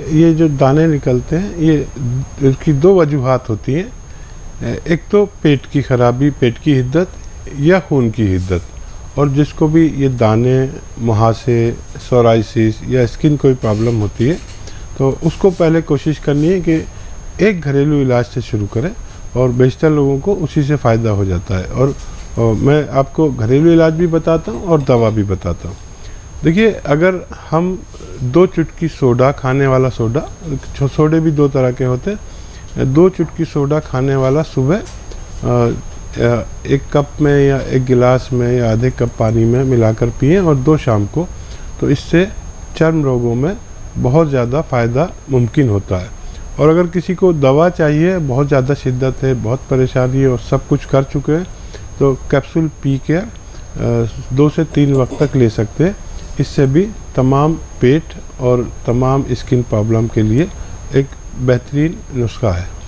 ये जो दाने निकलते हैं ये इसकी दो वजूहात होती हैं। एक तो पेट की खराबी, पेट की हिद्दत या खून की हिद्दत, और जिसको भी ये दाने, मुहासे, सोराइसिस या स्किन कोई प्रॉब्लम होती है तो उसको पहले कोशिश करनी है कि एक घरेलू इलाज से शुरू करें, और बेशतर लोगों को उसी से फ़ायदा हो जाता है। और मैं आपको घरेलू इलाज भी बताता हूँ और दवा भी बताता हूँ। देखिए, अगर हम 2 चुटकी सोडा, खाने वाला सोडा, सोडे भी 2 तरह के होते हैं, 2 चुटकी सोडा खाने वाला सुबह 1 कप में या 1 गिलास में या आधे कप पानी में मिलाकर पिएं, और 2 शाम को, तो इससे चर्म रोगों में बहुत ज़्यादा फ़ायदा मुमकिन होता है। और अगर किसी को दवा चाहिए, बहुत ज़्यादा शिद्दत है, बहुत परेशानी है और सब कुछ कर चुके हैं, तो कैप्सूल पी के 2 से 3 वक्त तक ले सकते हैं। इससे भी तमाम पेट और तमाम स्किन प्रॉब्लम के लिए एक बेहतरीन नुस्खा है।